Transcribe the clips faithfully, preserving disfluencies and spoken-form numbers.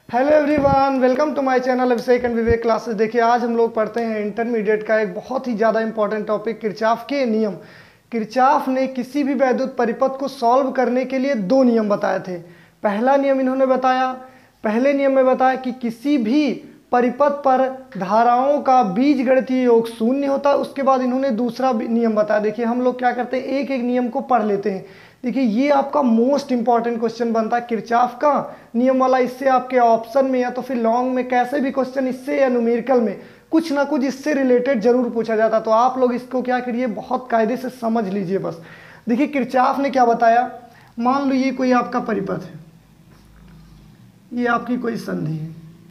Hello everyone, welcome to my channel Abhishek and Vivek classes. देखिए, आज हम लोग पढ़ते हैं इंटरमीडिएट का एक बहुत ही ज़्यादा इंपॉर्टेंट टॉपिक, किरचॉफ के नियम। किरचॉफ ने किसी भी वैद्युत परिपथ को सॉल्व करने के लिए दो नियम बताए थे। पहला नियम इन्होंने बताया, पहले नियम में बताया कि किसी भी परिपथ पर धाराओं का बीजगणितीय योग शून्य होता है। उसके बाद इन्होंने दूसरा नियम बताया। देखिए, हम लोग क्या करते हैं, एक एक नियम को पढ़ लेते हैं। देखिए, ये आपका मोस्ट इंपॉर्टेंट क्वेश्चन बनता है किरचॉफ का नियम वाला। इससे आपके ऑप्शन में या तो फिर लॉन्ग में कैसे भी क्वेश्चन इससे या न्यूमेरिकल में कुछ ना कुछ इससे रिलेटेड जरूर पूछा जाता। तो आप लोग इसको क्या करिए, बहुत कायदे से समझ लीजिए बस। देखिए, किरचॉफ ने क्या बताया, मान लो ये कोई आपका परिपथ है, ये आपकी कोई संधि है,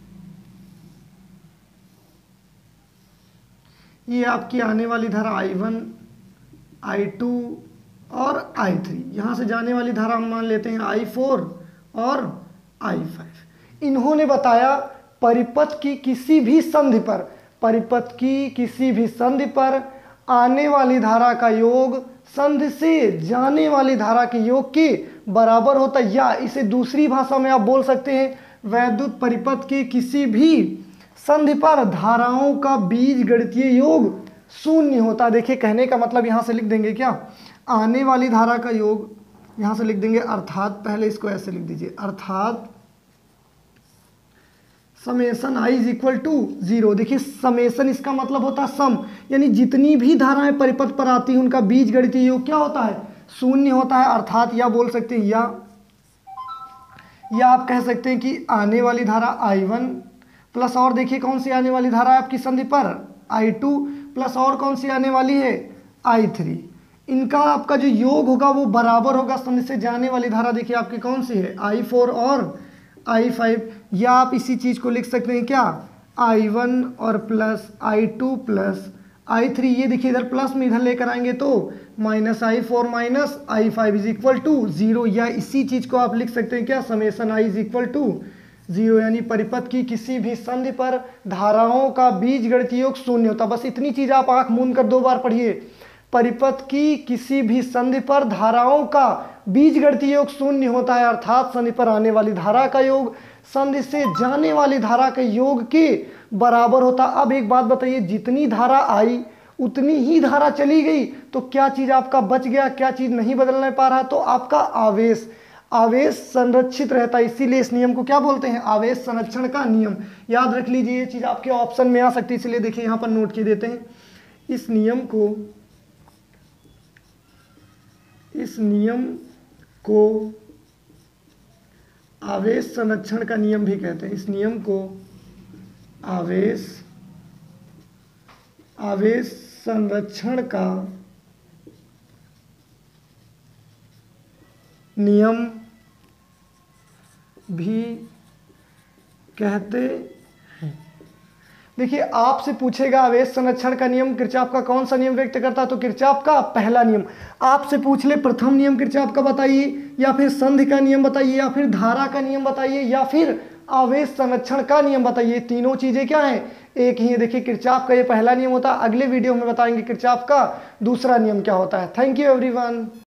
ये आपकी आने वाली धारा आई वन, आई टू और आई थ्री, यहाँ से जाने वाली धारा हम मान लेते हैं आई फोर और आई फाइव। इन्होंने बताया परिपथ की किसी भी संधि पर, परिपथ की किसी भी संधि पर आने वाली धारा का योग संधि से जाने वाली धारा के योग के बराबर होता है, या इसे दूसरी भाषा में आप बोल सकते हैं वैद्युत परिपथ के किसी भी संधि पर धाराओं का बीजगणितीय योग शून्य होता। देखिए, कहने का मतलब यहाँ से लिख देंगे क्या, आने वाली धारा का योग यहाँ से लिख देंगे, अर्थात पहले इसको ऐसे लिख दीजिए, अर्थात summation I is equal to zero. देखिए, समेसन इसका मतलब होता है सम, यानी जितनी भी धाराएं परिपथ पर आती हैं उनका बीजगणितीय योग क्या होता है, शून्य होता है। अर्थात या बोल सकते हैं या या आप कह सकते हैं कि आने वाली धारा आई वन प्लस, और देखिए कौन सी आने वाली धारा है आपकी संधि पर, आई टू प्लस, और कौन सी आने वाली है, आई थ्री। इनका आपका जो योग होगा वो बराबर होगा संधि से जाने वाली धारा। देखिए आपकी कौन सी है, आई फोर और आई फाइव। या आप इसी चीज़ को लिख सकते हैं क्या, आई वन और plus I two plus I three. ये देखिए इधर प्लस में इधर लेकर आएंगे तो minus I four minus I five is equal to zero. या इसी चीज़ को आप लिख सकते हैं क्या, summation I is equal to zero, यानी परिपथ की किसी भी संधि पर धाराओं का बीजगणितीय योग शून्य होता। बस इतनी चीज आप आंख मूंद कर दो बार पढ़िए, परिपथ की किसी भी संधि पर धाराओं का बीजगणितीय योग शून्य होता है, अर्थात संधि पर आने वाली धारा का योग संधि से जाने वाली धारा के योग के बराबर होता। अब एक बात बताइए, जितनी धारा आई उतनी ही धारा चली गई, तो क्या चीज आपका बच गया, क्या चीज नहीं बदलने पा रहा, तो आपका आवेश आवेश संरक्षित रहता है। इसीलिए इस नियम को क्या बोलते हैं, आवेश संरक्षण का नियम। याद रख लीजिए, ये चीज आपके ऑप्शन में आ सकती है, इसलिए देखिए यहां पर नोट किए देते हैं। इस नियम को इस नियम को आवेश संरक्षण का नियम भी कहते हैं। इस नियम को आवेश आवेश संरक्षण का नियम भी कहते हैं। देखिए, आपसे पूछेगा आवेश संरक्षण का नियम किरचॉफ का कौन सा नियम व्यक्त करता है, तो किरचॉफ का पहला नियम। आपसे पूछ ले प्रथम नियम किरचॉफ का बताइए, या फिर संधि का नियम बताइए, या फिर धारा का नियम बताइए, या फिर आवेश संरक्षण का नियम बताइए। तीनों चीजें क्या हैं, एक ही है। देखिए, किरचॉफ का ये पहला नियम होता है। अगले वीडियो में बताएंगे किरचॉफ का दूसरा नियम क्या होता है। Thank you everyone.